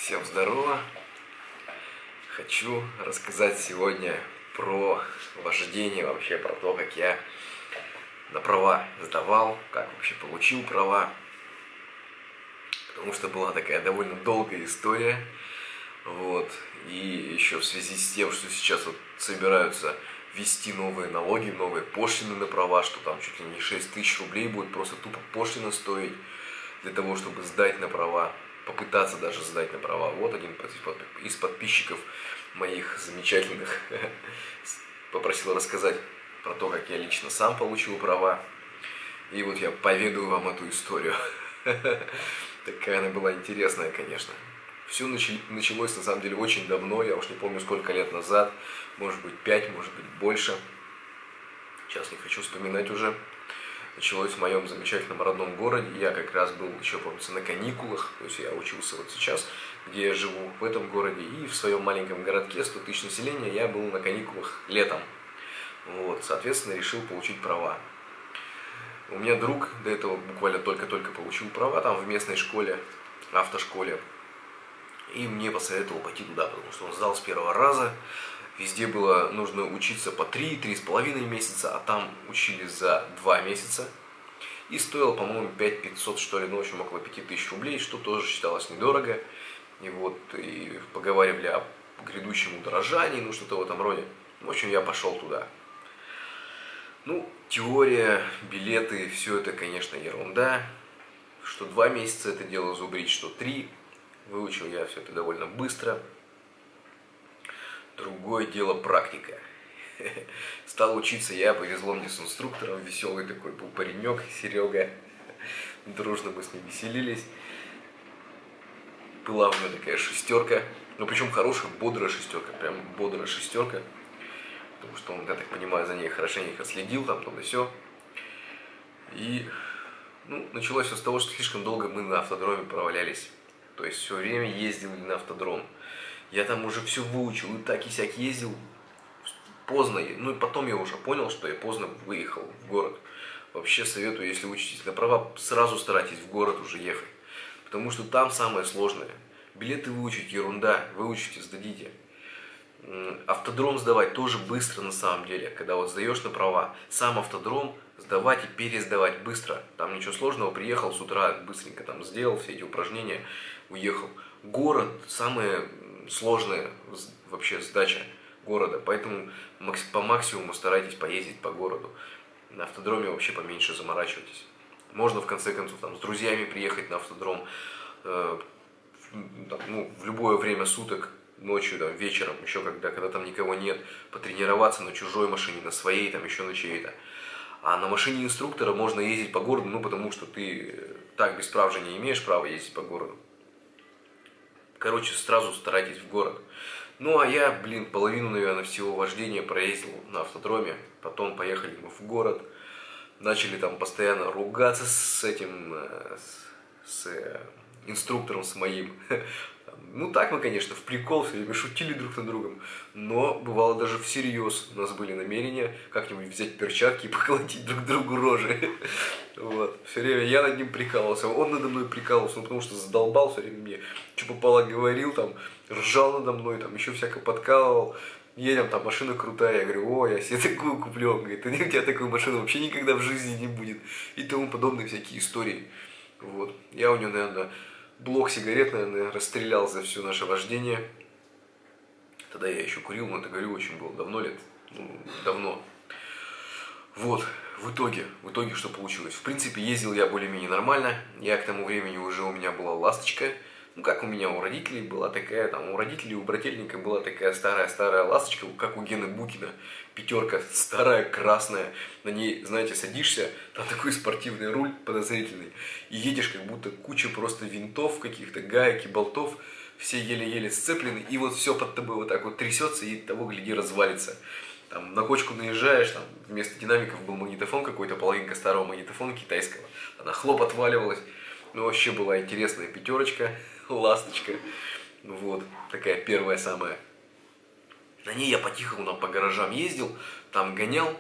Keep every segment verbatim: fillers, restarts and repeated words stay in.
Всем здорово! Хочу рассказать сегодня про вождение, вообще про то, как я на права сдавал, как вообще получил права. Потому что была такая довольно долгая история. Вот. И еще в связи с тем, что сейчас вот собираются ввести новые налоги, новые пошлины на права, что там чуть ли не шесть тысяч рублей будет просто тупо пошлина стоить для того, чтобы сдать на права. Попытаться даже сдать на права. Вот один из подписчиков моих замечательных попросил рассказать про то, как я лично сам получил права. И вот я поведаю вам эту историю. Такая она была интересная, конечно. Все началось на самом деле очень давно, я уж не помню сколько лет назад, может быть пять, может быть больше. Сейчас не хочу вспоминать уже. Началось в моем замечательном родном городе. Я как раз был еще, помнится, на каникулах. То есть я учился вот сейчас, где я живу, в этом городе. И в своем маленьком городке, сто тысяч населения, я был на каникулах летом. Вот, соответственно, решил получить права. У меня друг до этого буквально только-только получил права там в местной школе, автошколе. И мне посоветовал пойти туда, потому что он сдал с первого раза. Везде было нужно учиться по три-три с половиной месяца, а там учили за два месяца. И стоило, по-моему, пять тысяч пятьсот, что ли, ну, в общем, около пяти тысяч рублей, что тоже считалось недорого. И вот, и поговаривали о грядущем удорожании, ну, что-то в этом роде. В общем, я пошел туда. Ну, теория, билеты, все это, конечно, ерунда. Что два месяца это дело зубрить, что три. Выучил я все это довольно быстро. Другое дело практика. Стал учиться я, повезло мне с инструктором, веселый такой был паренек, Серега. Дружно мы с ним веселились. Была у него такая шестерка, ну причем хорошая, бодрая шестерка, прям бодрая шестерка. Потому что он, я так понимаю, за ней хорошенько следил, там, там и все. И, ну, началось все с того, что слишком долго мы на автодроме провалялись. То есть все время ездили на автодром. Я там уже все выучил, и так и сяк ездил. Поздно, ну и потом я уже понял, что я поздно выехал в город. Вообще советую, если учитесь на права, сразу старайтесь в город уже ехать. Потому что там самое сложное. Билеты выучить ерунда, выучите, сдадите. Автодром сдавать тоже быстро на самом деле. Когда вот сдаешь на права, сам автодром сдавать и пересдавать быстро. Там ничего сложного, приехал с утра, быстренько там сделал все эти упражнения, уехал. Город самое сложная вообще сдача города, поэтому по максимуму старайтесь поездить по городу. На автодроме вообще поменьше заморачивайтесь. Можно в конце концов там с друзьями приехать на автодром э, там, ну, в любое время суток, ночью, там, вечером, еще когда, когда там никого нет, потренироваться на чужой машине, на своей, там еще на чьей-то. А на машине инструктора можно ездить по городу, ну потому что ты так без прав же не имеешь права ездить по городу. Короче, сразу старайтесь в город. Ну, а я, блин, половину, наверное, всего вождения проездил на автодроме. Потом поехали мы в город. Начали там постоянно ругаться с этим, с, с инструктором, с моим. Ну, так мы, конечно, в прикол все время шутили друг над другом. Но бывало даже всерьез. У нас были намерения как-нибудь взять перчатки и поколотить друг другу рожи. Вот. Все время я над ним прикалывался, он надо мной прикалывался, ну, потому что задолбал все время мне. Что попало говорил, там, ржал надо мной, там, еще всяко подкалывал. Едем, там, машина крутая, я говорю, о, я себе такую куплю. Он говорит, у тебя такой машины вообще никогда в жизни не будет. И тому подобные всякие истории. Вот. Я у него, наверное, блок сигарет, наверное, расстрелял за все наше вождение. Тогда я еще курил, но это, говорю, очень было давно лет, ну, давно. Вот, в итоге, в итоге что получилось? В принципе, ездил я более-менее нормально. Я к тому времени уже у меня была ласточка. Ну, как у меня у родителей была такая, там, у родителей, у брательника была такая старая-старая ласточка, как у Гены Букина. Пятерка старая, красная. На ней, знаете, садишься, там такой спортивный руль подозрительный. И едешь, как будто куча просто винтов каких-то, гаек и болтов. Все еле-еле сцеплены. И вот все под тобой вот так вот трясется и того, гляди, развалится. Там на кочку наезжаешь, там вместо динамиков был магнитофон какой-то, половинка старого магнитофона китайского. Она хлоп отваливалась. Ну, вообще была интересная пятерочка, ласточка. Вот, такая первая самая. На ней я по-тихому там по гаражам ездил, там гонял.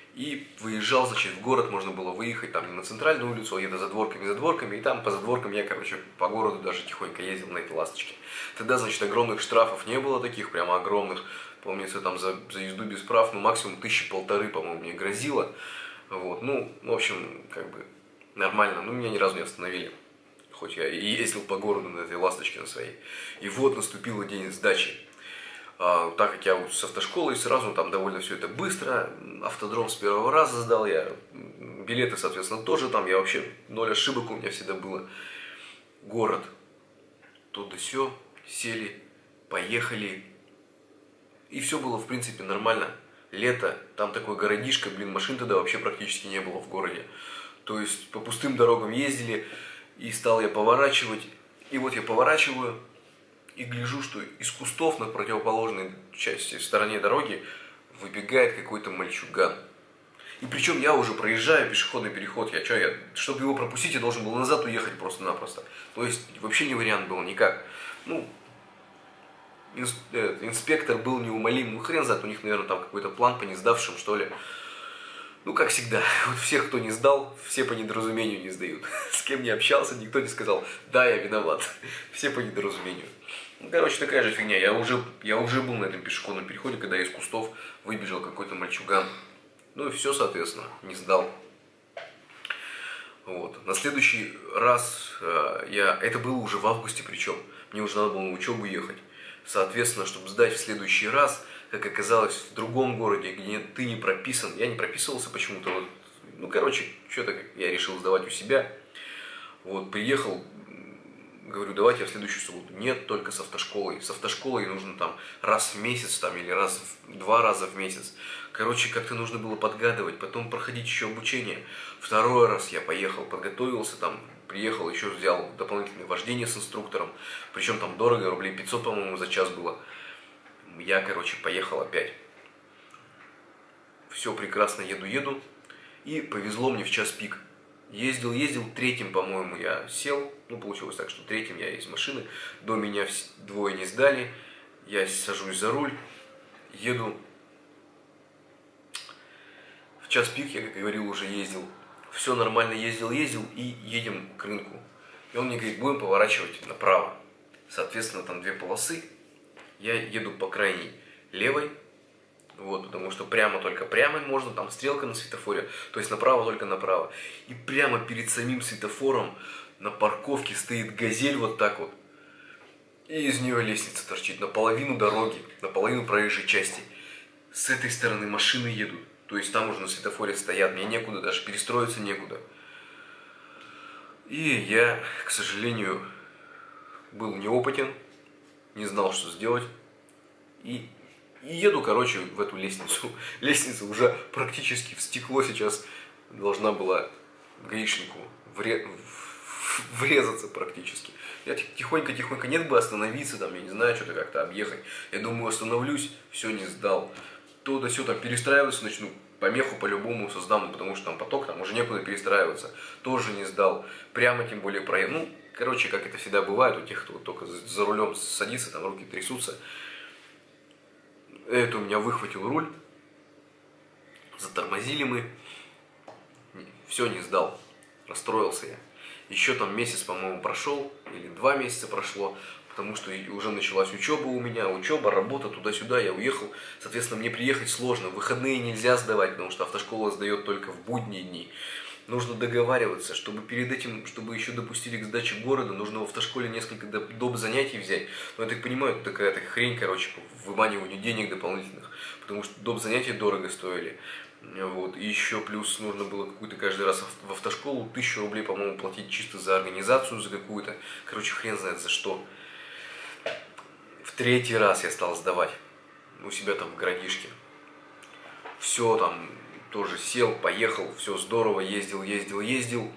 И выезжал, значит, в город, можно было выехать там не на центральную улицу, а где-то за дворками, за дворками, и там по задворкам я, короче, по городу даже тихонько ездил на этой ласточке. Тогда, значит, огромных штрафов не было таких, прямо огромных. Помнится, там за, за езду без прав, ну, максимум тысячи полторы, по-моему, мне грозило. Вот, ну, в общем, как бы нормально, ну, меня ни разу не остановили. Хоть я и ездил по городу на этой ласточке на своей. И вот наступил день сдачи. А, так как я с автошколой, сразу там довольно все это быстро. Автодром с первого раза сдал я. Билеты, соответственно, тоже там. Я вообще ноль ошибок у меня всегда было. Город. Туда все. Сели. Поехали. И все было, в принципе, нормально. Лето. Там такой городишко. Блин, машин тогда вообще практически не было в городе. То есть по пустым дорогам ездили. И стал я поворачивать. И вот я поворачиваю. И гляжу, что из кустов на противоположной части, стороне дороги выбегает какой-то мальчуган. И причем я уже проезжаю пешеходный переход. Я что, я, чтобы его пропустить, я должен был назад уехать просто-напросто. То есть вообще не вариант был никак. Ну, инспектор был неумолим. Ну, хрен знает, у них, наверное, там какой-то план по несдавшим, что ли. Ну, как всегда, вот всех, кто не сдал, все по недоразумению не сдают. С кем не общался, никто не сказал, да, я виноват. Все по недоразумению. Ну, короче, такая же фигня. Я уже, я уже был на этом пешеходном переходе, когда из кустов выбежал какой-то мальчуган. Ну и все, соответственно, не сдал. Вот. На следующий раз э, я... Это было уже в августе причем. Мне уже надо было на учебу ехать. Соответственно, чтобы сдать в следующий раз, как оказалось, в другом городе, где ты не прописан. Я не прописывался почему-то. Вот. Ну, короче, что-то я решил сдавать у себя. Вот, приехал... Говорю, давайте я в следующую субботу. Нет, только с автошколой. С автошколой нужно там раз в месяц там, или раз в, два раза в месяц. Короче, как-то нужно было подгадывать, потом проходить еще обучение. Второй раз я поехал, подготовился, там, приехал, еще взял дополнительное вождение с инструктором. Причем там дорого, рублей пятьсот, по-моему, за час было. Я, короче, поехал опять. Все прекрасно, еду-еду. И повезло мне в час пик. Ездил, ездил, третьим, по-моему, я сел. Ну, получилось так, что третьим я из машины. До меня двое не сдали. Я сажусь за руль, еду. В час пик я, как говорил, уже ездил. Все нормально ездил, ездил и едем к рынку. И он мне говорит, будем поворачивать направо. Соответственно, там две полосы. Я еду по крайней левой. Вот, потому что прямо только прямо можно, там стрелка на светофоре, то есть направо только направо. И прямо перед самим светофором на парковке стоит газель вот так вот. И из нее лестница торчит наполовину дороги, наполовину проезжей части. С этой стороны машины едут, то есть там уже на светофоре стоят, мне некуда, даже перестроиться некуда. И я, к сожалению, был неопытен, не знал, что сделать. И... И еду, короче, в эту лестницу. Лестница уже практически в стекло сейчас должна была гаишнику вре... врезаться практически. Я тихонько-тихонько, нет бы остановиться, там, я не знаю, что-то как-то объехать. Я думаю, остановлюсь, все, не сдал. То да сё, там перестраиваться начну, помеху по-любому создам, потому что там поток, там уже некуда перестраиваться. Тоже не сдал. Прямо тем более проехал. Ну, короче, как это всегда бывает у тех, кто только за рулем садится, там руки трясутся. Это у меня выхватил руль, затормозили мы, все, не сдал, расстроился я. Еще там месяц, по-моему, прошел, или два месяца прошло, потому что уже началась учеба у меня, учеба, работа, туда-сюда, я уехал. Соответственно, мне приехать сложно, в выходные нельзя сдавать, потому что автошкола сдает только в будние дни. Нужно договариваться, чтобы перед этим, чтобы еще допустили к сдаче города, нужно в автошколе несколько доп. Занятий взять. Но я так понимаю, это такая такая хрень, короче, по выманиванию денег дополнительных, потому что доп. Занятия дорого стоили. Вот. И еще плюс нужно было какую-то каждый раз в автошколу тысячу рублей, по-моему, платить чисто за организацию, за какую-то. Короче, хрен знает за что. В третий раз я стал сдавать у себя там в городишке. Все там... Тоже сел, поехал, все здорово, ездил, ездил, ездил.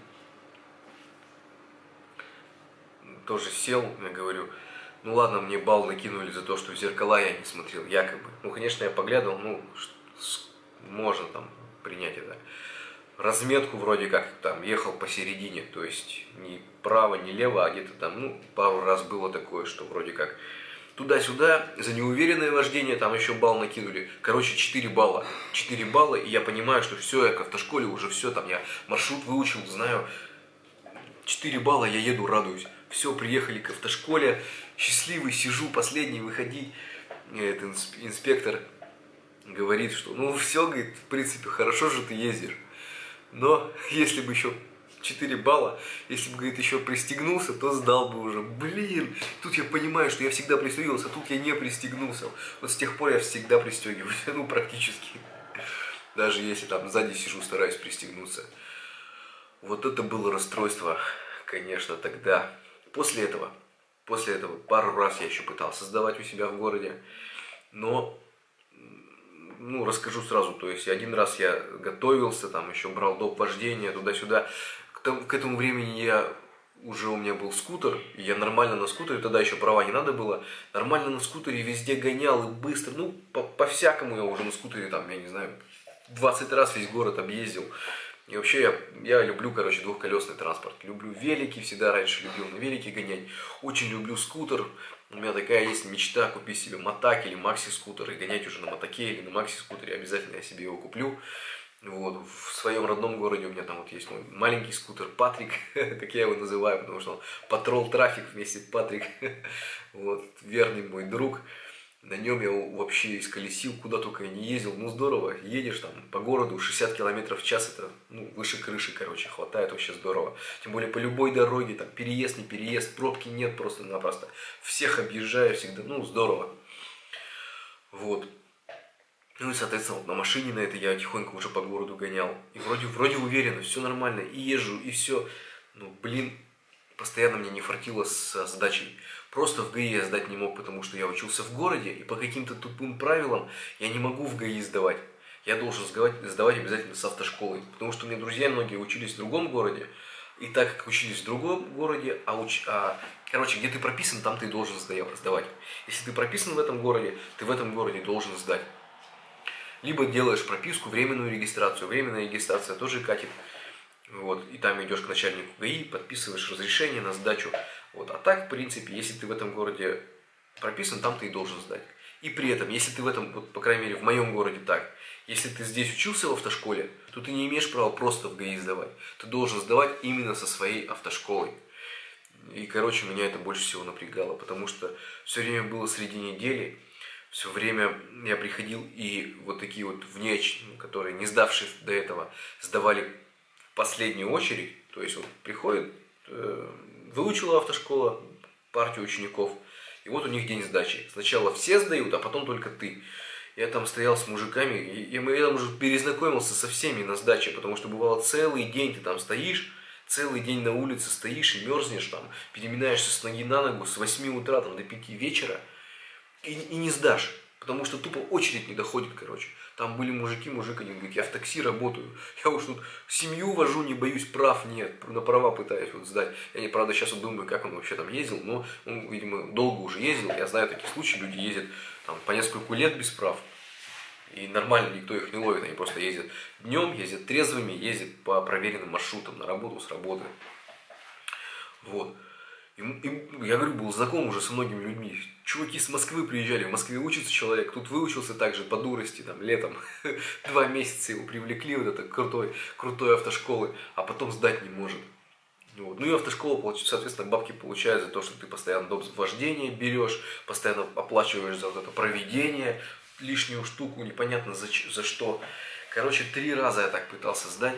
Тоже сел, я говорю, ну ладно, мне балл накинули за то, что в зеркала я не смотрел, якобы. Ну, конечно, я поглядывал, ну, можно там принять это. Разметку вроде как там ехал посередине, то есть ни право, ни лево, а где-то там, ну, пару раз было такое, что вроде как Туда-сюда, за неуверенное вождение там еще балл накинули. Короче, четыре балла. четыре балла, и я понимаю, что все, я к автошколе уже все, там я маршрут выучил, знаю. четыре балла, я еду, радуюсь. Все, приехали к автошколе, счастливый, сижу, последний выходить. Этот инспектор говорит, что ну все, говорит, в принципе, хорошо же ты ездишь. Но если бы еще четыре балла, если бы, говорит, еще пристегнулся, то сдал бы уже. Блин, тут я понимаю, что я всегда пристегивался, а тут я не пристегнулся. Вот с тех пор я всегда пристегиваюсь, ну практически. Даже если там сзади сижу, стараюсь пристегнуться. Вот это было расстройство, конечно, тогда. После этого, после этого пару раз я еще пытался сдавать у себя в городе. Но, ну, расскажу сразу, то есть один раз я готовился, там еще брал доп. Вождения туда-сюда. К, к этому времени я уже у меня был скутер, и я нормально на скутере, тогда еще права не надо было, нормально на скутере везде гонял и быстро, ну, по-всякому я уже на скутере, там, я не знаю, двадцать раз весь город объездил. И вообще я, я люблю, короче, двухколесный транспорт. Люблю велики, всегда раньше любил на велике гонять. Очень люблю скутер. У меня такая есть мечта купить себе мотак или макси-скутер и гонять уже на мотаке или на макси-скутере. Обязательно я себе его куплю. Вот. В своем родном городе у меня там вот есть мой маленький скутер Патрик, как я его называю, потому что он патрол трафик вместе Патрик. Вот. Верный мой друг. На нем я вообще исколесил, куда только я не ездил. Ну здорово, едешь там по городу шестьдесят километров в час, это ну, выше крыши, короче, хватает, вообще здорово. Тем более по любой дороге, там переезд, не переезд, пробки нет просто-напросто. Всех объезжаю всегда, ну здорово. Вот. Ну и, соответственно, вот на машине на это я тихонько уже по городу гонял. И вроде, вроде уверенно, все нормально, и езжу, и все. Ну, блин, постоянно мне не фартило с сдачей. Просто в ГАИ я сдать не мог, потому что я учился в городе, и по каким-то тупым правилам я не могу в ГАИ сдавать. Я должен сдавать, сдавать обязательно с автошколой. Потому что у меня друзья многие учились в другом городе. И так как учились в другом городе, а, уч... а короче, где ты прописан, там ты должен сдавать. Если ты прописан в этом городе, ты в этом городе должен сдать. Либо делаешь прописку, временную регистрацию. Временная регистрация тоже катит. Вот, и там идешь к начальнику ГАИ, подписываешь разрешение на сдачу. Вот. А так, в принципе, если ты в этом городе прописан, там ты и должен сдать. И при этом, если ты в этом, вот, по крайней мере, в моем городе так, если ты здесь учился в автошколе, то ты не имеешь права просто в ГАИ сдавать. Ты должен сдавать именно со своей автошколой. И, короче, меня это больше всего напрягало, потому что все время было среди недели, все время я приходил, и вот такие вот внеочные, которые не сдавшие до этого, сдавали в последнюю очередь. То есть вот приходит, э, выучила автошкола партию учеников, и вот у них день сдачи. Сначала все сдают, а потом только ты. Я там стоял с мужиками, и я там уже перезнакомился со всеми на сдаче, потому что бывало целый день ты там стоишь, целый день на улице стоишь и мерзнешь там, переминаешься с ноги на ногу с восьми утра там, до пяти вечера, и, и не сдашь. Потому что тупо очередь не доходит, короче. Там были мужики, мужик один говорит, я в такси работаю. Я уж тут семью вожу, не боюсь, прав нет. На права пытаюсь вот сдать. Я, не, правда, сейчас вот думаю, как он вообще там ездил. Но он, видимо, долго уже ездил. Я знаю такие случаи, люди ездят там по несколько лет без прав. И нормально никто их не ловит. Они просто ездят днем, ездят трезвыми, ездят по проверенным маршрутам на работу, с работы. Вот. И, и, я говорю, был знаком уже со многими людьми. Чуваки с Москвы приезжали, в Москве учится человек, тут выучился также по дурости, там, летом. Два месяца его привлекли, вот это крутой, крутой автошколы, а потом сдать не может. Вот. Ну и автошкола, соответственно, бабки получают за то, что ты постоянно доп. Вождение берешь, постоянно оплачиваешь за вот это проведение, лишнюю штуку, непонятно за, за что. Короче, три раза я так пытался сдать.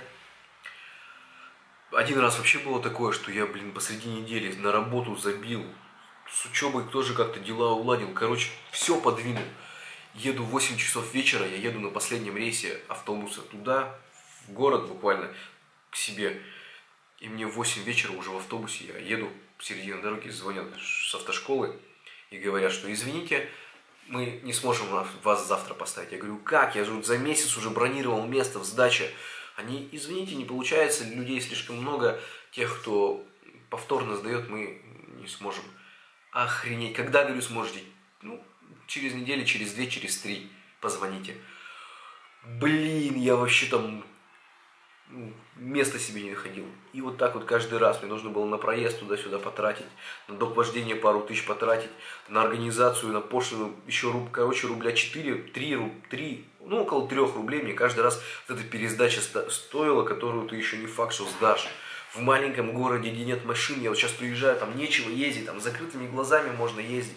Один раз вообще было такое, что я, блин, посреди недели на работу забил. С учебой тоже как-то дела уладил. Короче, все подвинул. Еду в восемь часов вечера, я еду на последнем рейсе автобуса туда, в город буквально, к себе. И мне в восемь вечера уже в автобусе, я еду в середине дороги, звонят с автошколы и говорят, что извините, мы не сможем вас завтра поставить. Я говорю, как? Я же за месяц уже бронировал место в сдаче. Они, извините, не получается, людей слишком много, тех, кто повторно сдает, мы не сможем. Охренеть, когда, говорю, сможете? Ну, через неделю, через две, через три позвоните. Блин, я вообще там ну, места себе не находил. И вот так вот каждый раз мне нужно было на проезд туда-сюда потратить, на доп. Вождение пару тысяч потратить, на организацию, на пошлину еще, руб, короче, рубля четыре, три, три, ну около трех рублей мне каждый раз вот эта пересдача стоила, которую ты еще не факт, что сдашь. В маленьком городе, где нет машин, я вот сейчас приезжаю, там нечего ездить, там с закрытыми глазами можно ездить.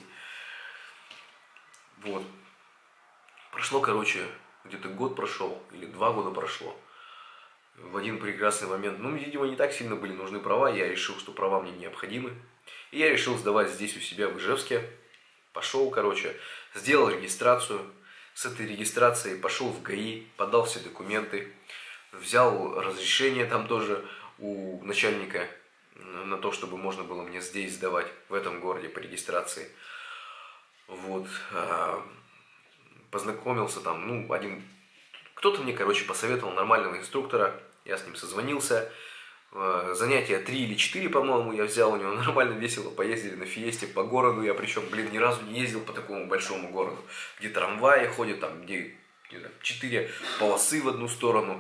Вот. Прошло, короче, где-то год прошел, или два года прошло. В один прекрасный момент, ну, видимо, не так сильно были нужны права, я решил, что права мне необходимы. И я решил сдавать здесь у себя в Ижевске. Пошел, короче, сделал регистрацию. С этой регистрацией пошел в ГАИ, подал все документы, взял разрешение там тоже у начальника на то, чтобы можно было мне здесь сдавать, в этом городе по регистрации. Вот. Познакомился там, ну, один... Кто-то мне, короче, посоветовал нормального инструктора, я с ним созвонился. Занятия три или четыре, по-моему, я взял у него, нормально, весело поездили на Фиесте по городу. Я причем, блин, ни разу не ездил по такому большому городу, где трамваи ходят, там, где четыре полосы в одну сторону.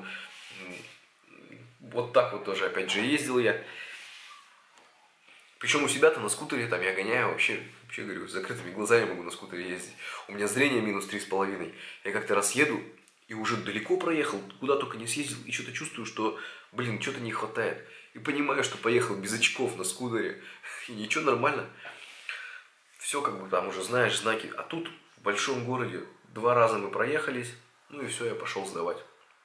Вот так вот тоже, опять же, ездил я. Причем у себя-то на скутере, там, я гоняю, вообще, вообще, говорю, с закрытыми глазами могу на скутере ездить. У меня зрение минус три с половиной. Я как-то раз еду и уже далеко проехал, куда только не съездил, и что-то чувствую, что, блин, что-то не хватает. И понимаю, что поехал без очков на скутере, и ничего, нормально. Все как бы там уже знаешь, знаки. А тут, в большом городе, два раза мы проехались, ну и все, я пошел сдавать.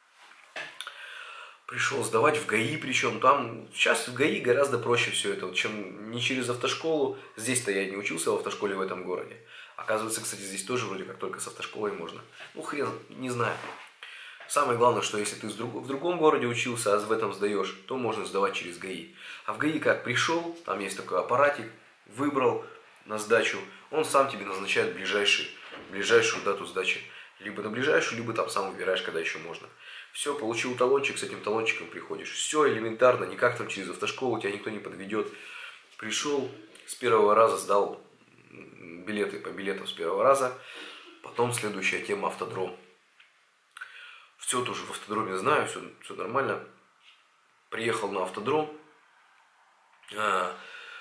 Пришел сдавать в ГАИ, причем там сейчас в ГАИ гораздо проще все это, чем не через автошколу. Здесь-то я не учился в автошколе в этом городе. Оказывается, кстати, здесь тоже вроде как только с автошколой можно. Ну, хрен, не знаю. Самое главное, что если ты в другом городе учился, а в этом сдаешь, то можно сдавать через ГАИ. А в ГАИ как пришел, там есть такой аппаратик, выбрал на сдачу, он сам тебе назначает ближайший, ближайшую дату сдачи. Либо на ближайшую, либо там сам выбираешь, когда еще можно. Все, получил талончик, с этим талончиком приходишь. Все элементарно, никак там через автошколу тебя никто не подведет. Пришел, с первого раза сдал билеты по билетам с первого раза. Потом следующая тема — автодром. Все тоже в автодроме знаю, все, все нормально. Приехал на автодром. А,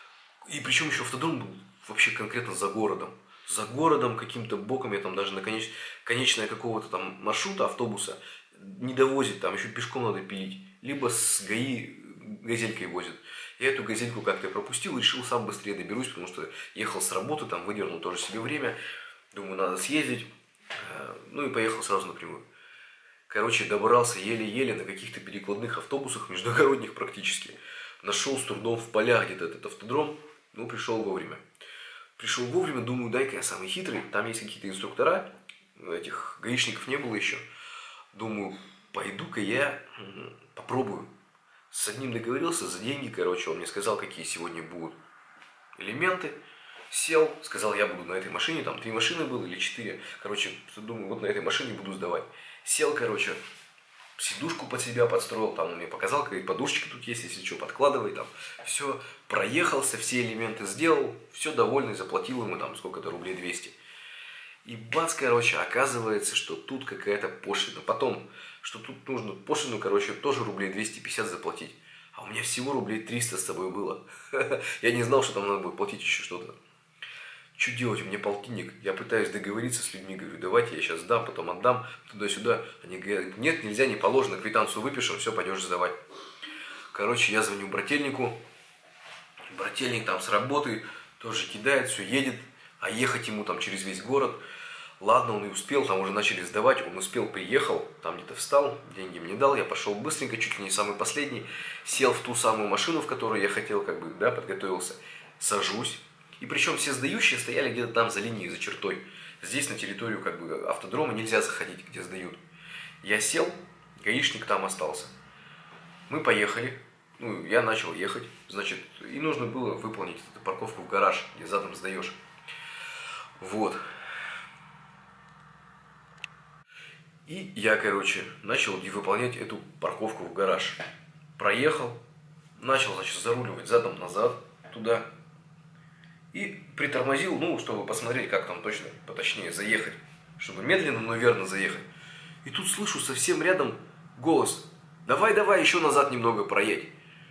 и причем еще автодром был вообще конкретно за городом. За городом каким-то боком, я там даже на конеч... конечное какого-то там маршрута автобуса не довозит, там еще пешком надо пилить. Либо с ГАИ газелькой возят. Я эту газельку как-то пропустил, решил сам быстрее доберусь, потому что ехал с работы, там выдернул тоже себе время. Думаю, надо съездить. Ну и поехал сразу напрямую. Короче, добрался еле-еле на каких-то перекладных автобусах, междугородних практически. Нашел с трудом в полях где-то этот автодром, ну пришел вовремя. Пришел вовремя, думаю, дай-ка я самый хитрый, там есть какие-то инструктора, этих гаишников не было еще. Думаю, пойду-ка я попробую. С одним договорился за деньги, короче, он мне сказал, какие сегодня будут элементы. Сел, сказал, я буду на этой машине, там три машины было или четыре. Короче, думаю, вот на этой машине буду сдавать. Сел, короче, сидушку под себя подстроил, там он мне показал, какие подушечки тут есть, если что, подкладывай, там. Все, проехался, все элементы сделал, все довольный, заплатил ему там сколько-то рублей двести. И бац, короче, оказывается, что тут какая-то пошлина. Потом, что тут нужно пошлину, короче, тоже рублей двести пятьдесят заплатить. А у меня всего рублей триста с собой было. Я не знал, что там надо будет платить еще что-то. Что делать? У меня полтинник. Я пытаюсь договориться с людьми. Говорю, давайте я сейчас дам, потом отдам. Туда-сюда. Они говорят, нет, нельзя, не положено. Квитанцию выпишем, все, пойдешь сдавать. Короче, я звоню брательнику. Брательник там с работы тоже кидает, все, едет. А ехать ему там через весь город. Ладно, он и успел, там уже начали сдавать. Он успел, приехал, там где-то встал, деньги мне дал. Я пошел быстренько, чуть ли не самый последний. Сел в ту самую машину, в которую я хотел, как бы, да, подготовился. Сажусь. И причем все сдающие стояли где-то там за линией, за чертой. Здесь на территорию как бы автодрома нельзя заходить, где сдают. Я сел, гаишник там остался. Мы поехали. Ну, я начал ехать. Значит, и нужно было выполнить эту парковку в гараж, где задом сдаешь. Вот. И я, короче, начал выполнять эту парковку в гараж. Проехал. Начал, значит, заруливать задом назад туда. И притормозил, ну, чтобы посмотреть, как там точно, поточнее заехать. Чтобы медленно, но верно заехать. И тут слышу совсем рядом голос. давай, давай, еще назад немного проедь.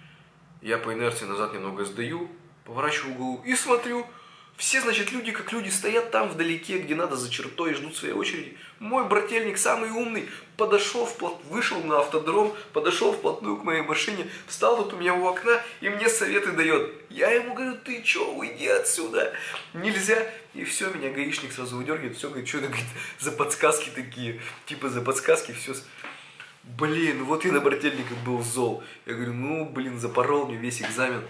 Я по инерции назад немного сдаю, поворачиваю голову и смотрю, все, значит, люди как люди стоят там вдалеке, где надо, за чертой, и ждут своей очереди. Мой брательник, самый умный, подошел, вплот... вышел на автодром, подошел вплотную к моей машине, встал тут у меня у окна и мне советы дает. Я ему говорю, ты че, уйди отсюда, нельзя. И все, меня гаишник сразу выдергивает, все, говорит, что это, говорит, за подсказки такие, типа за подсказки, все. Блин, вот я на брательника был зол. Я говорю, ну, блин, запорол мне весь экзамен.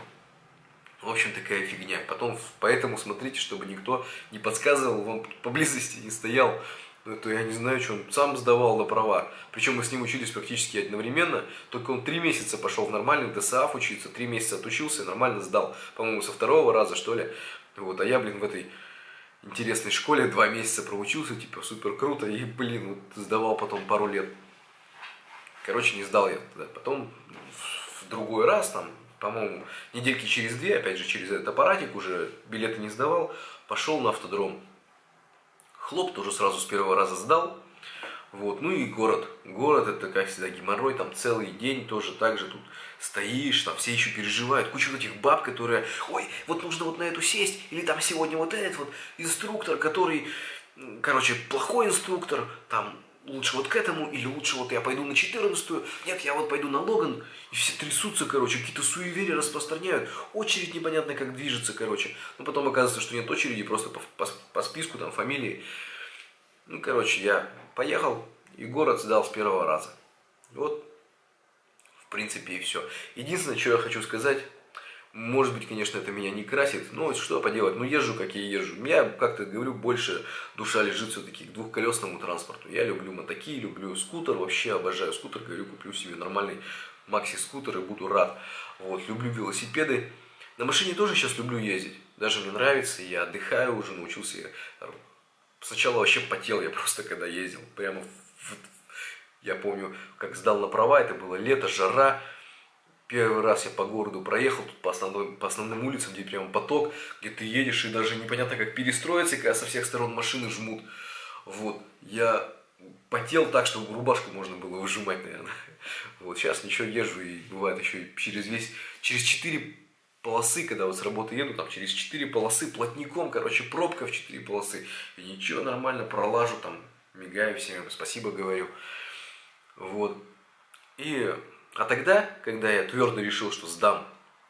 В общем, такая фигня. Потом, поэтому смотрите, чтобы никто не подсказывал, вам поблизости не стоял. Это я не знаю, что он сам сдавал на права. Причем мы с ним учились практически одновременно. Только он три месяца пошел в нормальный ДСАФ учиться, три месяца отучился и нормально сдал. По-моему, со второго раза, что ли. Вот, а я, блин, в этой интересной школе два месяца проучился, типа, супер круто. И, блин, вот сдавал потом пару лет. Короче, не сдал я тогда. Потом в другой раз, там, по-моему, недельки через две, опять же, через этот аппаратик, уже билеты не сдавал, пошел на автодром. Хлоп тоже сразу с первого раза сдал. Вот. Ну и город. Город это, как всегда, геморрой, там целый день тоже так же тут стоишь, там все еще переживают. Куча вот этих баб, которые, ой, вот нужно вот на эту сесть, или там сегодня вот этот вот инструктор, который, короче, плохой инструктор, там, лучше вот к этому, или лучше вот я пойду на четырнадцатую, нет, я вот пойду на Логан, и все трясутся, короче, какие-то суеверия распространяют, очередь непонятно как движется, короче, ну потом оказывается, что нет очереди, просто по, по, по списку, там, фамилии, ну, короче, я поехал, и город сдал с первого раза, вот, в принципе, и все. Единственное, что я хочу сказать, может быть, конечно, это меня не красит, но что поделать, ну езжу, как я езжу. У меня, как-то говорю, больше душа лежит все-таки к двухколесному транспорту. Я люблю мотоки, люблю скутер, вообще обожаю скутер, говорю, куплю себе нормальный макси-скутер и буду рад. Вот, люблю велосипеды. На машине тоже сейчас люблю ездить, даже мне нравится, я отдыхаю уже, научился. Я... Сначала вообще потел я просто, когда ездил, прямо, в... я помню, как сдал на права, это было лето, жара. Первый раз я по городу проехал, тут по основным, по основным улицам, где прям поток, где ты едешь, и даже непонятно, как перестроиться, когда со всех сторон машины жмут. Вот, я потел так, что рубашку можно было выжимать, наверное. Вот, сейчас ничего, езжу, и бывает еще и через весь, через четыре полосы, когда вот с работы еду, там через четыре полосы плотником, короче, пробка в четыре полосы. И ничего, нормально, пролажу, там, мигаю всем, спасибо говорю. Вот, и... А тогда, когда я твердо решил, что сдам,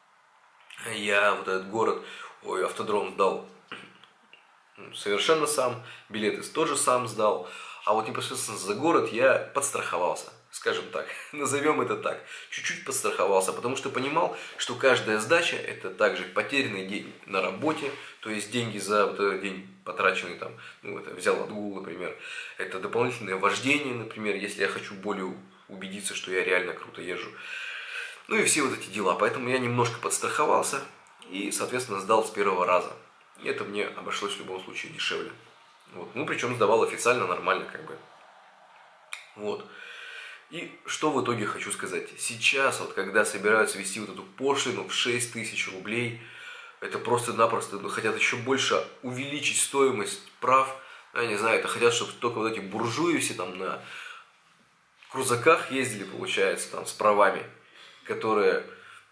я вот этот город, ой, автодром сдал совершенно сам, билеты тоже сам сдал, а вот непосредственно за город я подстраховался, скажем так, назовем это так, чуть-чуть подстраховался, потому что понимал, что каждая сдача это также потерянный день на работе, то есть деньги за вот этот день потраченный там, ну это взял отгул, например, это дополнительное вождение, например, если я хочу более убедиться, что я реально круто езжу. Ну и все вот эти дела. Поэтому я немножко подстраховался и, соответственно, сдал с первого раза. И это мне обошлось в любом случае дешевле. Вот. Ну, причем сдавал официально, нормально как бы. Вот. И что в итоге хочу сказать. Сейчас, вот когда собираются ввести вот эту пошлину в шесть тысяч рублей, это просто-напросто ну, хотят еще больше увеличить стоимость прав. Я не знаю, это хотят, чтобы только вот эти буржуи все там на... В крузаках ездили, получается, там, с правами, которые,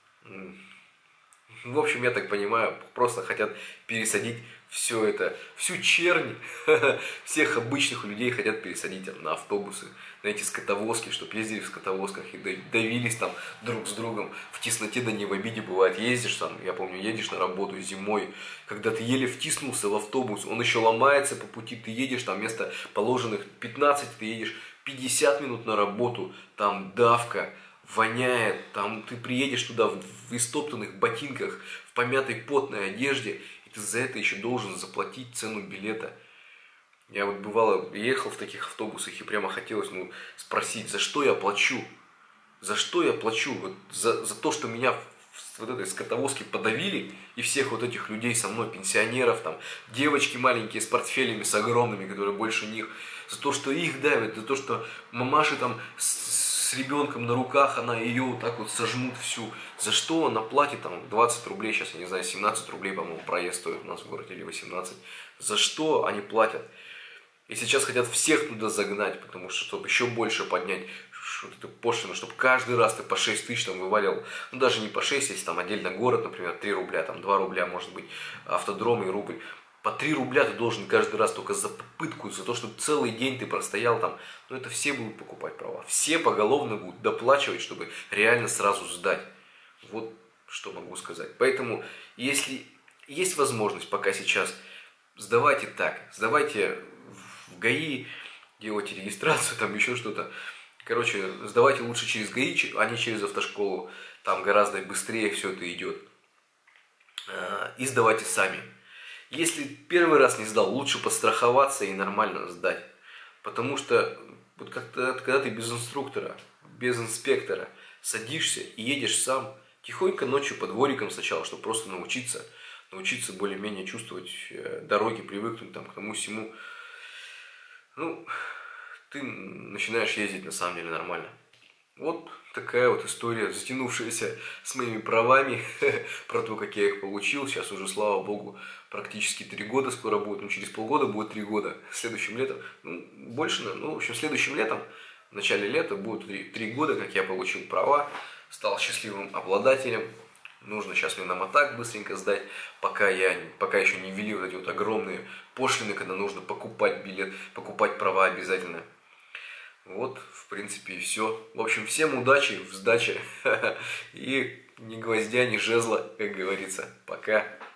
в общем, я так понимаю, просто хотят пересадить все это, всю чернь, всех обычных людей хотят пересадить там, на автобусы, на эти скотовозки, чтобы ездили в скотовозках и давились там друг с другом, в тесноте, да не в обиде бывает, ездишь там, я помню, едешь на работу зимой, когда ты еле втиснулся в автобус, он еще ломается по пути, ты едешь, там вместо положенных пятнадцать, ты едешь пятьдесят минут на работу, там давка, воняет, там ты приедешь туда в, в истоптанных ботинках, в помятой потной одежде, и ты за это еще должен заплатить цену билета. Я вот бывало ехал в таких автобусах и прямо хотелось ну, спросить, за что я плачу? За что я плачу? Вот за, за то, что меня в вот этой скотовозке подавили, и всех вот этих людей со мной, пенсионеров, там, девочки маленькие с портфелями, с огромными, которые больше них, за то, что их давят, за то, что мамаши там с, с ребенком на руках, она ее вот так вот сожмут всю. За что она платит там двадцать рублей, сейчас я не знаю, семнадцать рублей, по-моему, проезд стоит у нас в городе или восемнадцать. За что они платят? И сейчас хотят всех туда загнать, потому что, чтобы еще больше поднять, что это пошлина, чтобы каждый раз ты по шесть тысяч там вывалил, ну даже не по шесть, если там отдельно город, например, три рубля, там два рубля, может быть, автодром и рубль. По три рубля ты должен каждый раз только за попытку, за то, что целый день ты простоял там. Ну это все будут покупать права. Все поголовно будут доплачивать, чтобы реально сразу сдать. Вот что могу сказать. Поэтому, если есть возможность пока сейчас, сдавайте так. Сдавайте в ГАИ, делайте регистрацию, там еще что-то. Короче, сдавайте лучше через ГАИ, а не через автошколу. Там гораздо быстрее все это идет. И сдавайте сами. Если первый раз не сдал, лучше подстраховаться и нормально сдать. Потому что вот как-то, когда ты без инструктора, без инспектора садишься и едешь сам, тихонько ночью по дворикам сначала, чтобы просто научиться, научиться более-менее чувствовать дороги, привыкнуть там, к тому всему. Ну, ты начинаешь ездить на самом деле нормально. Вот такая вот история, затянувшаяся с моими правами, про то, как я их получил. Сейчас уже, слава богу, практически три года скоро будет, ну через полгода будет три года, следующим летом, ну больше, ну в общем следующим летом, в начале лета будет три года, как я получил права, стал счастливым обладателем. Нужно сейчас мне на мотак быстренько сдать, пока, я, пока еще не ввели вот эти вот огромные пошлины, когда нужно покупать билет, покупать права обязательно. Вот, в принципе, и все. В общем, всем удачи в сдаче. И ни гвоздя, ни жезла, как говорится. Пока.